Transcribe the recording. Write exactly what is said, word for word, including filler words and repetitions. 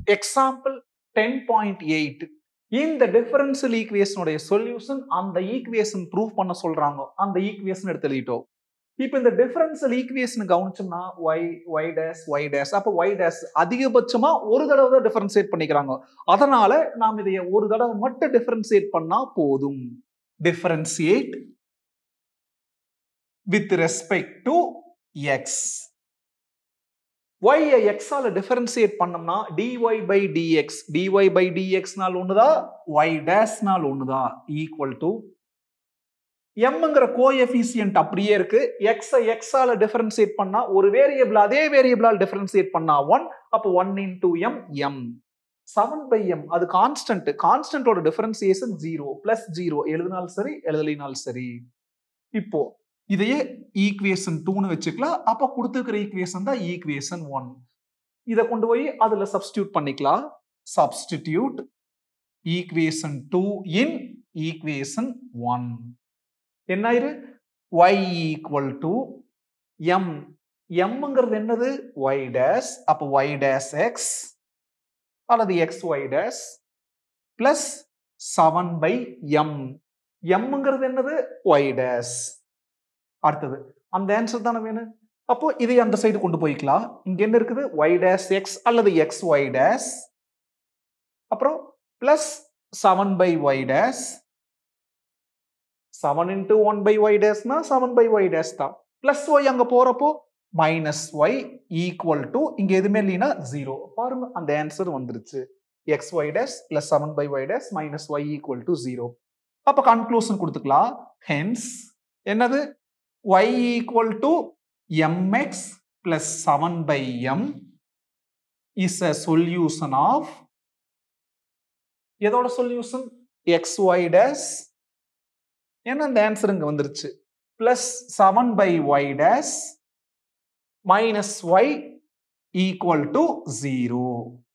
Example ten point eight. இந்த differential ஈக்குவேஷனுடைய solution அந்த ஈக்குவேஷன் ப்ரூவ் பண்ண சொல்றாங்க. அந்த ஈக்குவேஷன் எடுத்து எழுதிட்டோம். இப்போ இந்த டிஃபரன்ஷியல் ஈக்குவேஷன் கவனிச்சோம்னா y y dash y dash அப்ப y dash அதிகபட்சமா ஒரு தடவை தான் டிஃபரன்ஷியேட் பண்ணிக்கிறாங்க. அதனால நாம் இதை ஒரு தடவை மட்டும் டிஃபரன்ஷியேட் பண்ணா போதும். Differentiate with respect to x. y ஐ x ஆல டிஃபரன்ஷியேட் பண்ணோம்னா dy by dx dy by dx நாள் ஒண்ணுதா y dash நாள் ஒண்ணுதா equal to mங்கற கோஎஃபிஷியன்ட் அப்படியே இருக்கு. x ஐ x ஆல டிஃபரன்ஷியேட் பண்ணா ஒரு வேரியபிள் அதே வேரியபிளால டிஃபரன்ஷியேட் பண்ணா one அப்ப one into m m seven by m அது கான்ஸ்டன்ட். கான்ஸ்டன்ட்டோட டிஃபரன்ஷியேஷன் zero plus zero எழுதினாலும் சரி எழுதலினாலும் சரி. இப்போ இதையே ஈக்குவேஷன் two னு வெச்சுக்கலாம். அப்ப கொடுத்திருக்கிற ஈக்குவேஷன் தான் ஈக்குவேஷன் one. இத கொண்டு போய் அதுல சப்ஸ்டிட்யூட் பண்ணிக்கலாம். Substitute equation two in equation one. என்ன ஆயிரு y equal to m. mங்கிறது என்னது y dash அப்ப y dash x அல்லது xy dash plus seven by m. mங்கிறது என்னது y dash. அடுத்தது அந்த ஆன்சர் தான வேணும். அப்போ இதை அந்த சைடு கொண்டு போய்க்கலாம். இங்க என்ன இருக்குது y dash x அல்லது xy dash அப்புறம் plus seven by y dash. seven into one by y dash னா seven by y dash தான். plus y அங்க போறப்போ minus y equal to இங்க எதுமே இல்லைனா zero. பாருங்க அந்த ஆன்சர் வந்துருச்சு. xy dash plus seven by y dash minus y equal to zero. அப்ப கன்க்ளூஷன் கொடுத்துக்கலாம். hence என்னது y equal to mx plus seven by m is a solution of எதோட சொல்யூஷன் xy dash என்ன அந்த answer இங்க வந்துருச்சு plus seven by y dash minus y equal to zero.